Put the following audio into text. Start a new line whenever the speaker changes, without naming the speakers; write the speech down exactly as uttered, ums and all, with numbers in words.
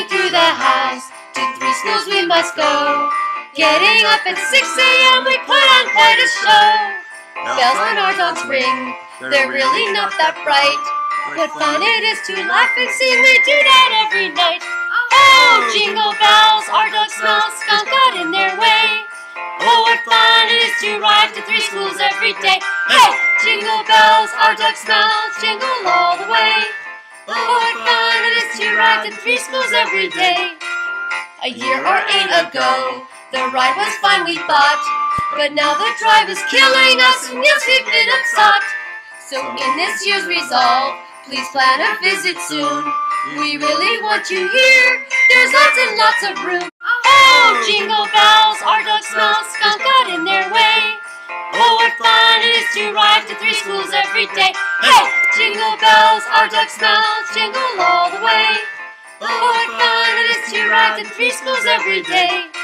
running through the house. To three schools we must go. Getting up at six a m we put on quite a show. Bells on our dogs ring, they're really not that bright. What fun it is to laugh and sing, we do that every night. Oh, jingle bells, our dogs smell skunk got in their way. Oh, what fun it is to ride to three schools every day. Hey, jingle bells, our dogs smell, jingle all the way. Oh, what fun it is to ride to three schools every day. A year or eight ago, the ride was fun, we thought, but now the drive is killing us, and yes, we've been upset. So in this year's resolve, please plan a visit soon. We really want you here, there's lots and lots of room. Oh, jingle bells, our dogs smell skunk got in their way. Oh, what fun it is to ride to three schools every day. Hey, jingle bells, our dogs smell, jingle all the way. Oh, what fun it is to ride to three schools every day.